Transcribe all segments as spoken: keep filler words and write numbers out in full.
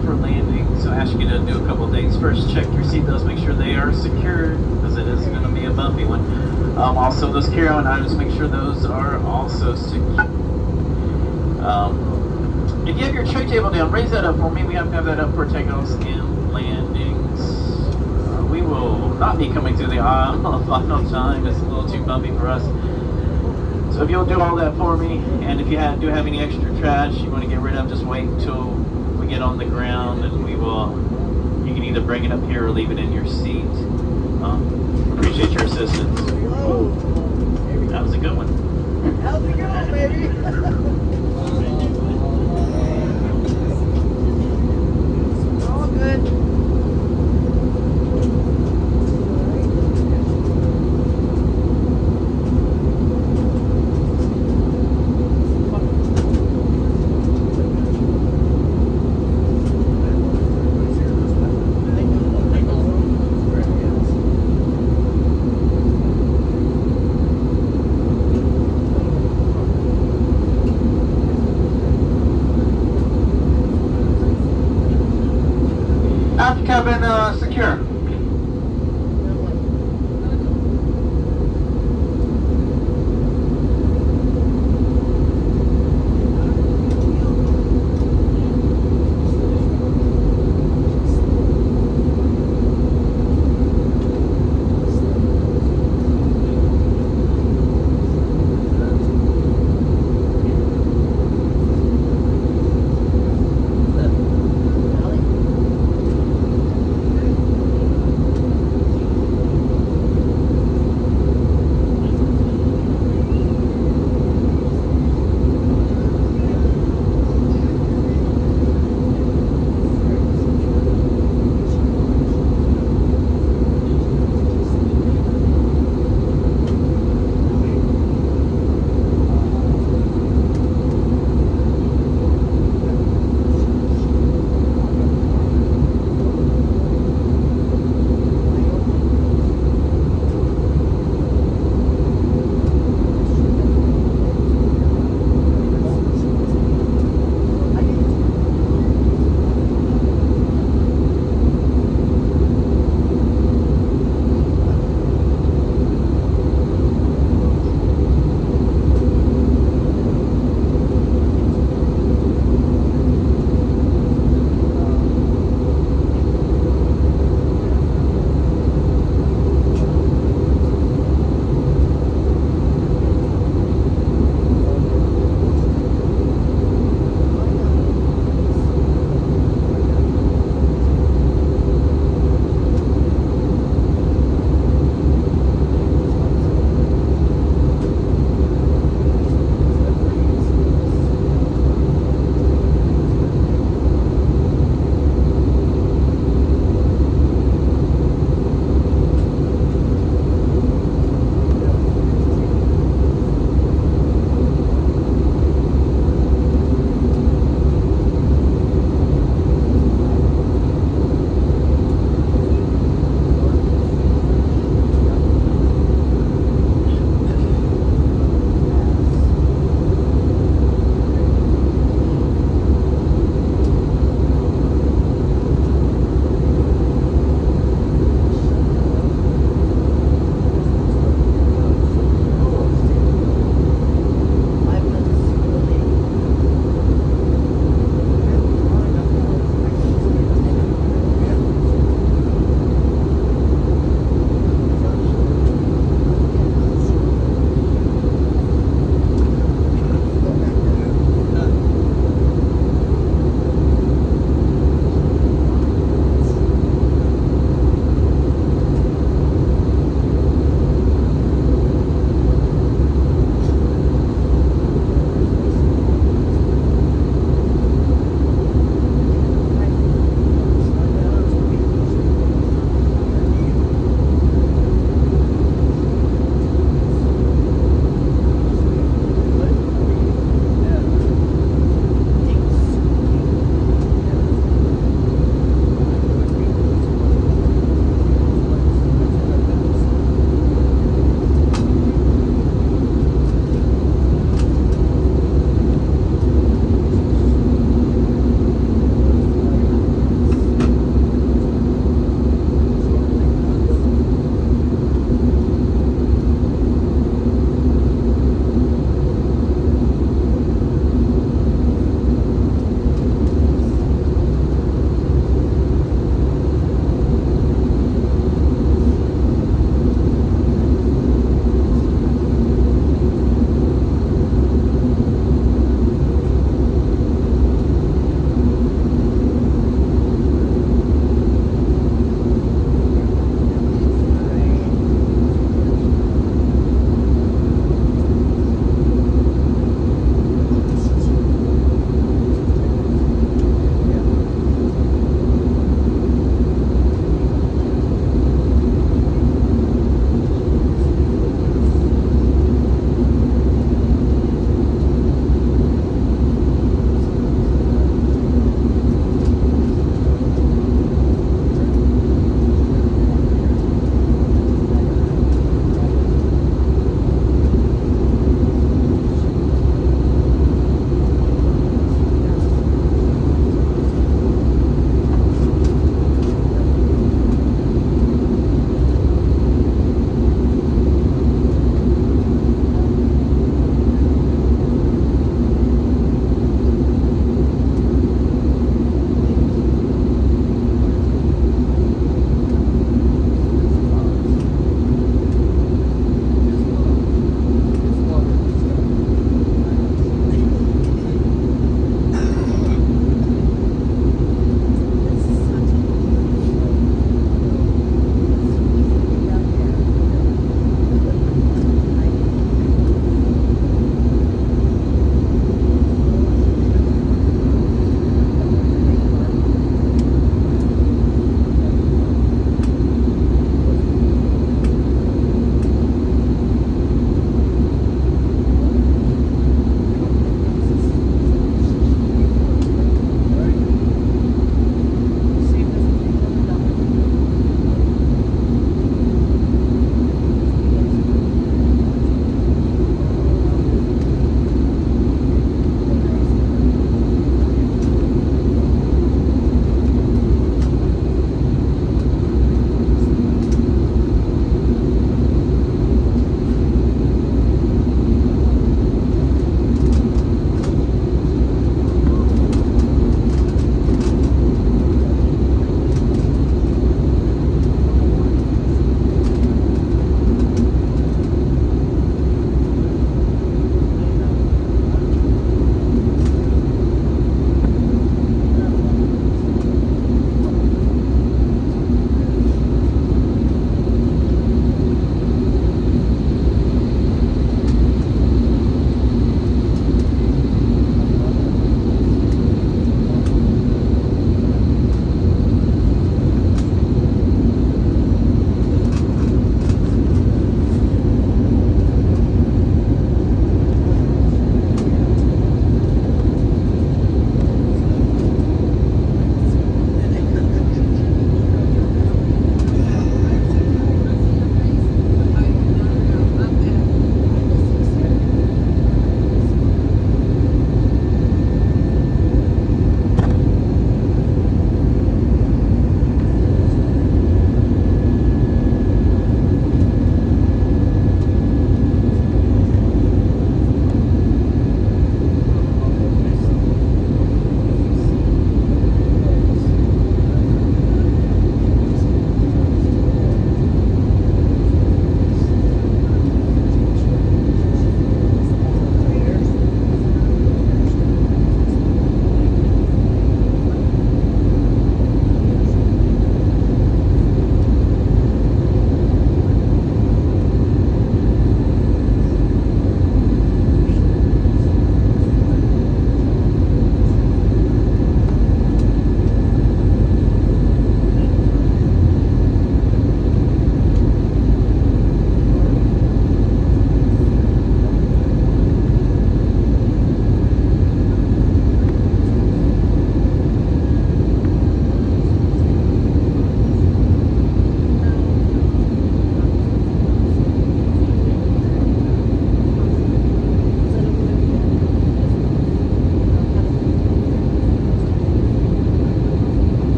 for landing, so I ask you to do a couple of things. First, check your seatbelts, make sure they are secured, because it is going to be a bumpy one. Um, also, those carry-on items, make sure those are also secure. Um, if you have your tray table down, raise that up for me. We have to have that up for takeoffs and landings. Uh, we will not be coming through the aisle on final time. It's a little too bumpy for us. So if you'll do all that for me, and if you have, do have any extra trash you want to get rid of, just wait until we get on the ground, and we will. You can either bring it up here or leave it in your seat. Um, appreciate your assistance. That was a good one. How's it going, baby? All good. After cabin uh, secure.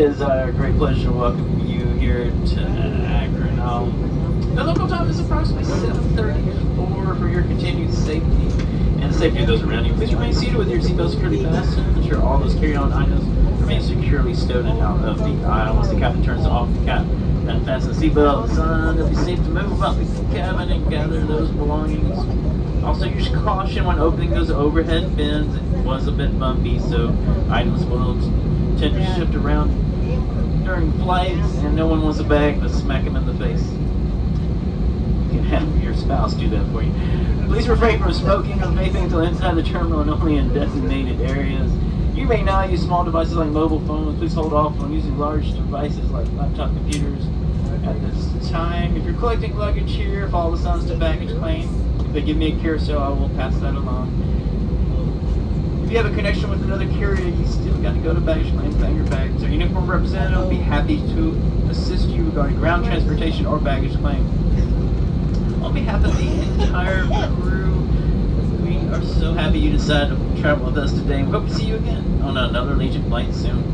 is our great pleasure to welcome you here to Akron. Um, the local time is approximately seven thirty-four. For your continued safety and the safety of those around you, please remain seated with your seatbelt securely fastened. Ensure all those carry-on items remain securely stowed and out of the aisle. Once the captain turns off the cap and fasten the seatbelt, the sun, it'll be safe to move about the cabin and gather those belongings. Also, use caution when opening those overhead bins. It was a bit bumpy, so items will tend to shift around during flights, and no one wants a bag to smack him in the face. You can have your spouse do that for you. Please refrain from smoking or vaping until inside the terminal and only in designated areas. You may now use small devices like mobile phones. Please hold off on using large devices like laptop computers at this time. If you're collecting luggage here, follow the signs to baggage claim. If they give me a carousel, I will pass that along. If you have a connection with another carrier, you still got to go to baggage claim, bang your bags. Our uniform representative will be happy to assist you regarding ground transportation or baggage claim. On behalf of the entire crew, we are so happy you decided to travel with us today. We hope to see you again on another Allegiant flight soon.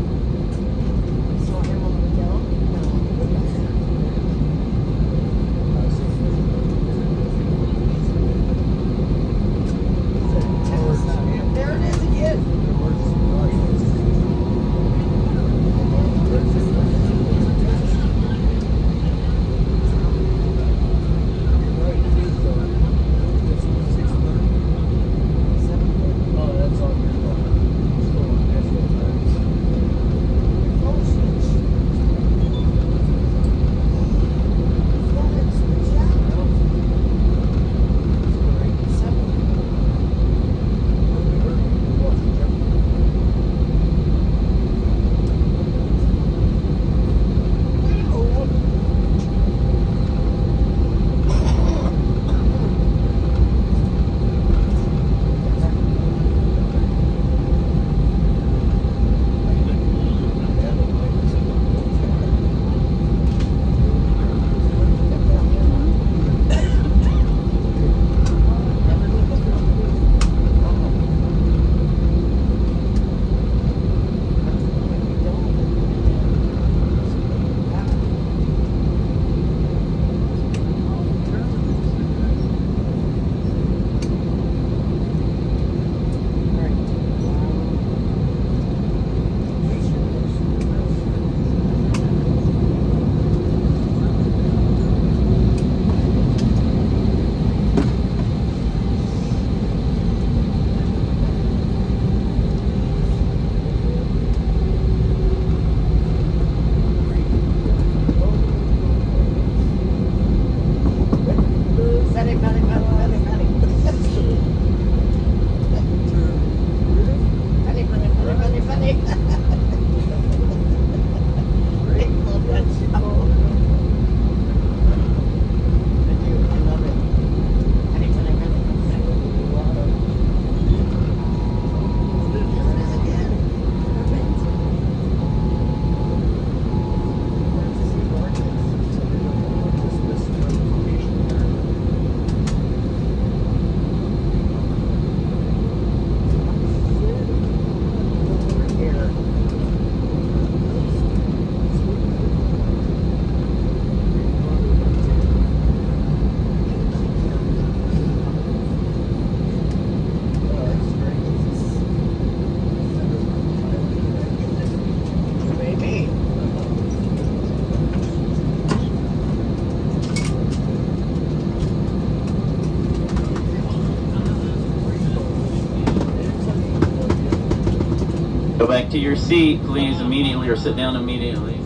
Go back to your seat, please, immediately, or sit down immediately.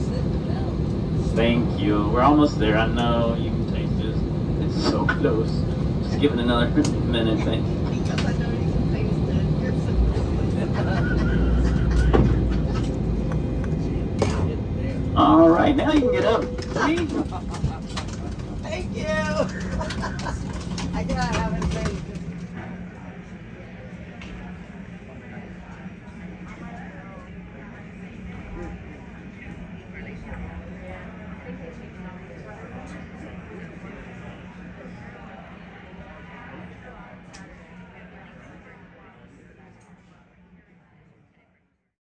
Thank you. We're almost there. I know you can taste this. It's so close. Just give it another minute. Thank you. Because I know you can taste it. All right, now you can get up. See? Thank you. I gotta have